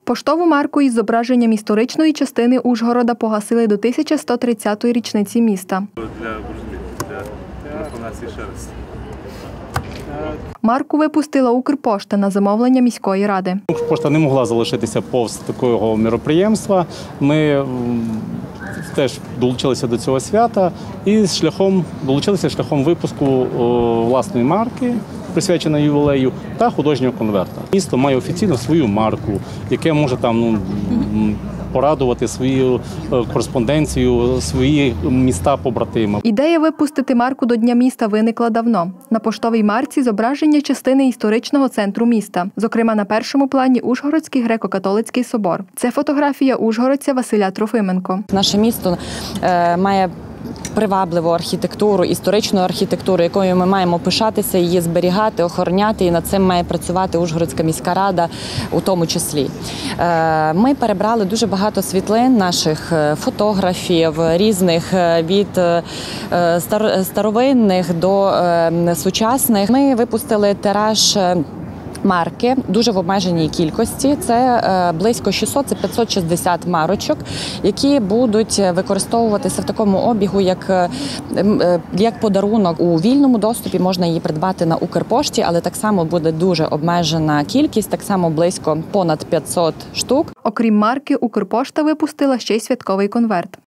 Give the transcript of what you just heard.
Поштову марку із зображенням історичної частини Ужгорода погасили до 1130-ї річниці міста. Марку випустила Укрпошта на замовлення міської ради. Укрпошта не могла залишитися повз такого мероприємства. Ми теж долучилися до цього свята і долучилися шляхом випуску власної марки, присвяченої ювілею, та художнього конверта. Місто має офіційно свою марку, яке може порадувати свою кореспонденцію, свої міста-побратими. Ідея випустити марку до Дня міста виникла давно. На поштовій марці зображення частини історичного центру міста. Зокрема, на першому плані Ужгородський греко-католицький собор. Це фотографія ужгородця Василя Трофименко. Наше місто має привабливу архітектуру, історичну архітектуру, якою ми маємо пишатися, її зберігати, охороняти, і над цим має працювати Ужгородська міська рада у тому числі. Ми перебрали дуже багато світлин наших фотографів, різних від старовинних до сучасних. Ми випустили тираж марки дуже в обмеженій кількості. Це близько 600, це 560 марочок, які будуть використовуватися в такому обігу, як подарунок. У вільному доступі можна її придбати на Укрпошті, але так само буде дуже обмежена кількість, так само близько понад 500 штук. Окрім марки, Укрпошта випустила ще й святковий конверт.